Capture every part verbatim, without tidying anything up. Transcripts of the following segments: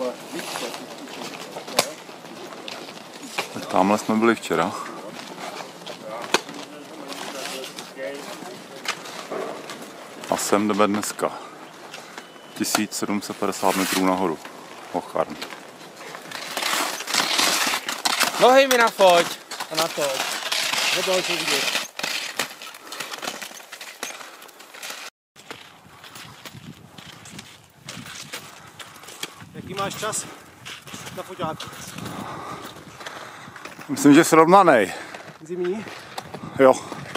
Tak tamhle jsme byli včera. A sem jdeme dneska. tisíc sedm set padesát metrů nahoru. Ocharn. Nohy mi nafoť a na to. Nebo ho vidět. Jaký máš čas na foťáku? Myslím, že srovnanej. Zimní? Jo.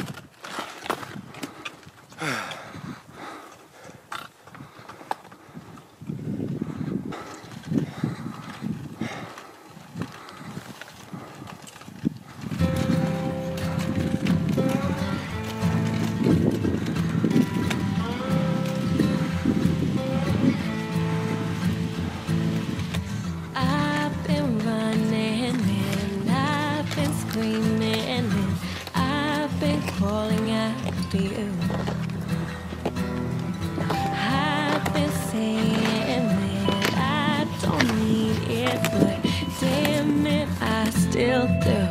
Still do,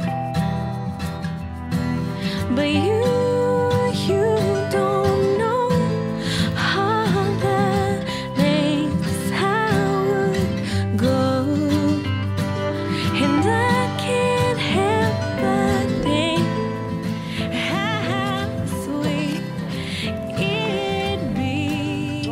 but you, you don't know how that makes how it go, and I can't help but think how sweet it'd be.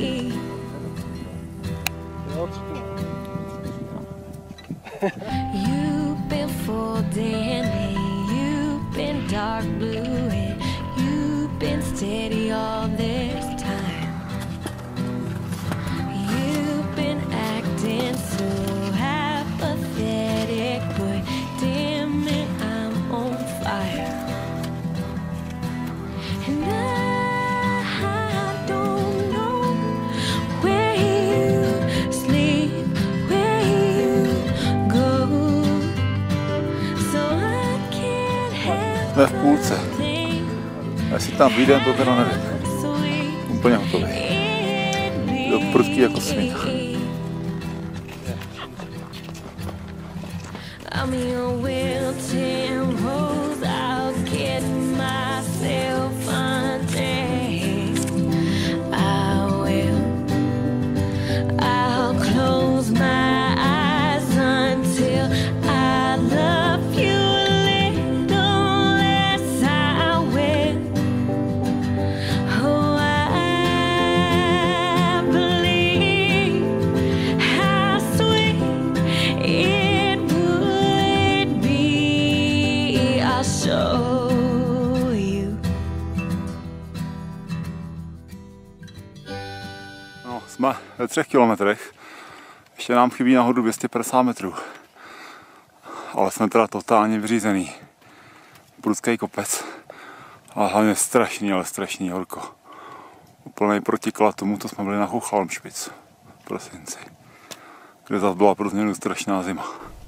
You've been folding and you've been dark blue and you've been steady all this time. You've been acting so apathetic, but damn it, I'm on fire. And I, I don't know where you sleep. Jsme v půlce. Jestli tam vyjdem, to teda nevím. Úplně hotový. Jo, prudký jako svině. No, jsme ve třech kilometrech. Ještě nám chybí nahoru dvě stě padesát metrů. Ale jsme teda totálně vyřízený. Prudký kopec. Ale hlavně strašný, ale strašný horko. Úplný protiklad tomu, co jsme byli na Hochhalmspitz v prosinci. Kde zase byla pro změnu strašná zima.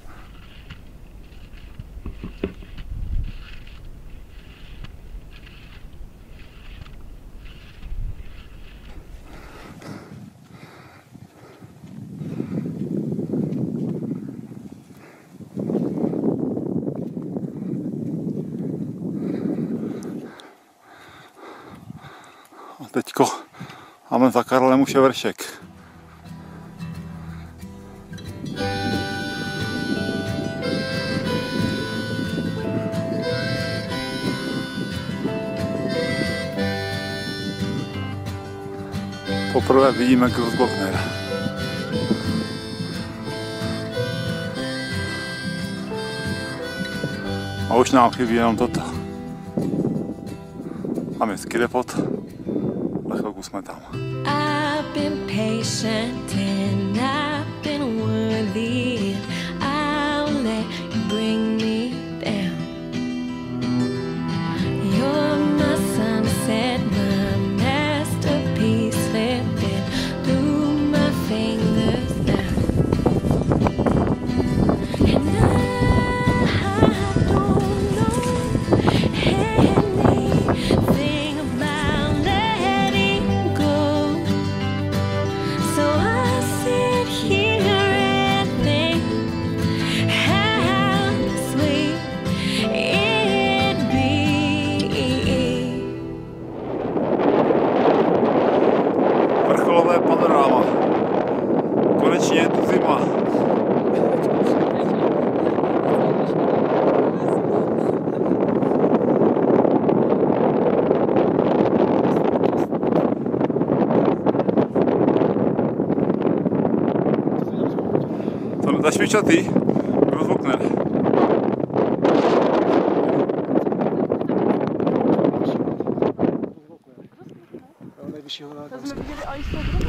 A teďko máme za Karlem už je vršek. Poprvé vidíme Grossglockner. A už nám chybí jenom toto. Tam je Skidepot. Na chvilku jsme tam. I've been patient and I've been worthy and I'll let you bring me down. You're my sunset, my masterpiece, slipping through my fingers now. And I, I don't know anything about letting go. So I sit here špičatý, rozvokne. Nejvyšší hora. To jsme viděli, ale jste